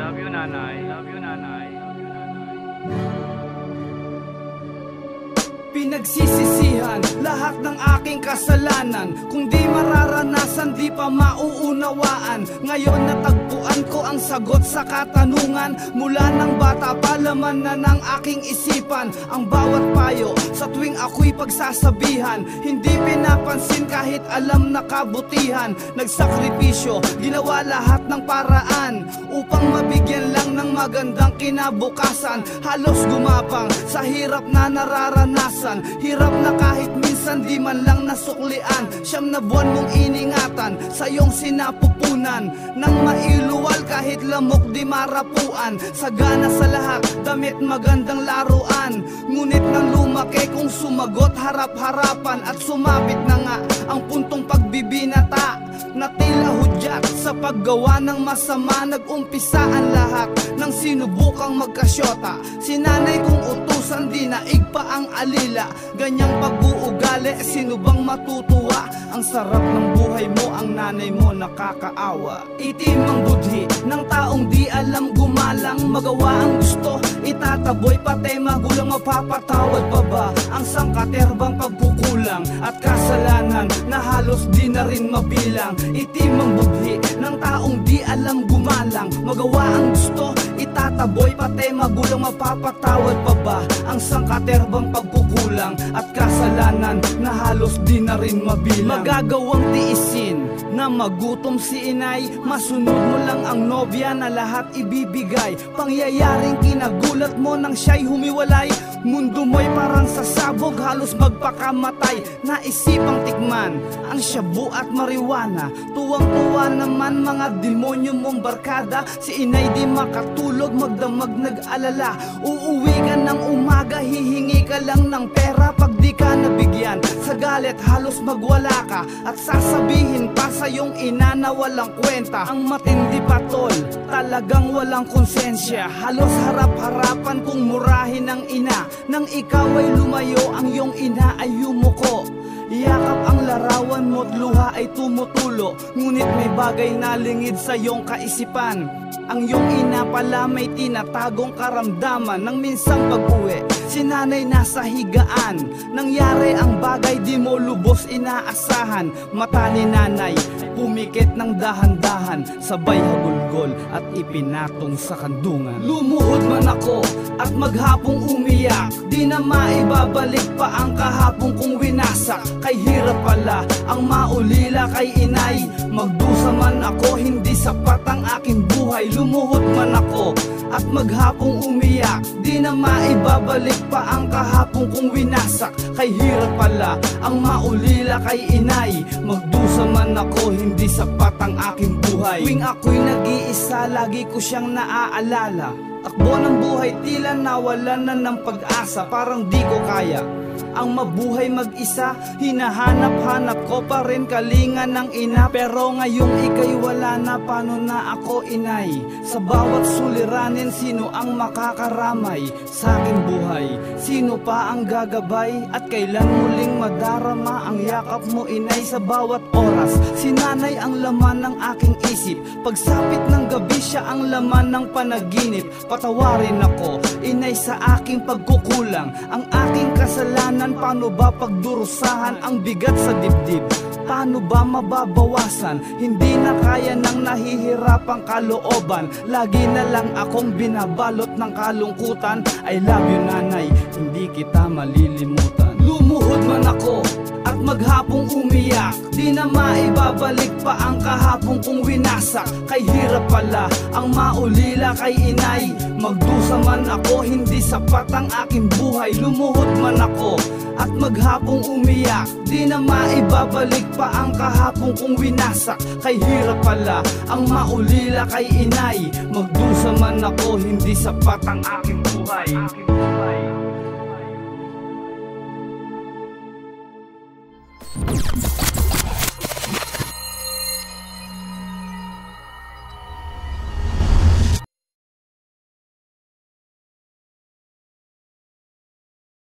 Love you, nanay. Love you, nanay. Pinagsisisihan lahat ng aking kasalanan. Kung di mararanasan, di pa mauunawaan. Ngayon natagpuan ko ang sagot sa katanungan. Mula ng bata pa, laman na ng aking isipan ang bawat payo sa tuwing ako'y pagsasabihan. Hindi pinapansin kahit alam na kabutihan. Nagsakripisyo, ginawa lahat ng paraan upang mabigyan lang ng magandang kinabukasan. Halos gumapang sa hirap na nararanasan. Hirap na kahit minsan di man lang nasuklian. Siyam na buwan mong iningatan sa iyong sinapupunan. Nang mailuwal kahit lamok di marapuan. Sagana sa lahat, damit magandang laruan. Ngunit nang lumaki kung sumagot harap-harapan. At sumapit na nga ang puntong pagbibinata na tila hudyat sa paggawa ng masama. Nag-umpisaan lahat ng sinubukang magkasyota. Sinanay kong utusan, di naig pa ang alila. Ganyang pag-uugali, sino bang matutuwa? Ang sarap ng buhay mo, ang nanay mo nakakaawa. Itim ang budhi ng taong di alam gumalang. Magawa ang gusto, itataboy pati magulang. Mapapatawad pa ba ang sangkaterbang pagkukulang at kasalanan na halos di na rin mabilang? Itim ang budhi ng taong di alam gumalang. Magawa ang gusto, itataboy pati magulang. Mapapatawad pa ba ang sangkaterbang pagkukulang at kasalanan na halos di na rin mabilang? Magagawang tiisin na magutom si inay. Masunod mo lang ang nobya na lahat ibibigay. Pangyayaring kinagulat mo nang siya'y humiwalay. Mundo mo'y parang sasabog, halos magpakamatay. Naisipang tikman ang shabu at marijuana. Tuwang-tuwa naman mga demonyo mong barkada. Si inay di makatulog, magdamag nag-alala. Uuwi ka ng umaga, hihingi ka lang ng pera. Pag di ka nabigyan, sa galit halos magwala ka. At sasabihin pa sa iyong ina na walang kwenta. Ang matindi pa tol, talagang walang konsensya. Halos harap-harapan kung murahin ng ina. Nang ikaw ay lumayo, ang iyong ina ay yumuko. Yakap ang larawan mo't luha ay tumutulo. Ngunit may bagay na lingid sa iyong kaisipan. Ang iyong ina pala may tinatagong karamdaman. Nang minsang pag-uwi, si nanay nasa higaan. Nangyari ang bagay di mo lubos inaasahan. Mata ni nanay pumikit ng dahan-dahan, sabay hagulgol at ipinatong sa kandungan. Lumuhod man ako at maghapong umiyak. Di na maibabalik pa ang kahapong kong winasak. Kay hirap pala ang maulila kay inay. Magdusa man ako, hindi sapat ang aking buhay. Lumuhod man ako at maghapong umiyak. Di na maibabalik pa ang kahapong kong winasak. Kay hirap pala ang maulila kay inay. Magdusa man ako, hindi sapat ang aking buhay. Tuwing ako'y nag-iisa, lagi ko siyang naaalala. Takbo ng buhay, tila nawalan na ng pag-asa. Parang di ko kaya ang mabuhay mag-isa. Hinahanap-hanap ko pa rin kalinga ng ina. Pero ngayong ika'y wala na, paano na ako inay? Sa bawat suliranin, sino ang makakaramay sa aking buhay? Sino pa ang gagabay? At kailan muling madarama ang yakap mo inay? Sa bawat oras, si nanay ang laman ng aking isip. Pagsapit ng gabi, siya ang laman ng panaginip. Patawarin ako inay sa aking pagkukulang. Ang aking kasalanan, paano ba pagdurusahan ang bigat sa dibdib? Paano ba mababawasan? Hindi na kaya ng nahihirapang kalooban. Lagi na lang akong binabalot ng kalungkutan. I love you nanay, hindi kita malilimutan. Lumuhod man ako at maghapong umiyak. Di na maibabalik pa ang kahapong kong winasak. Kay hirap pala ang maulila kay inay. Magdusa man ako, hindi sapat ang aking buhay. Lumuhod man ako at maghapong umiyak. Di na maibabalik pa ang kahapong kong winasak. Kay hirap pala ang maulila kay inay. Magdusa man ako, hindi sapat ang aking buhay.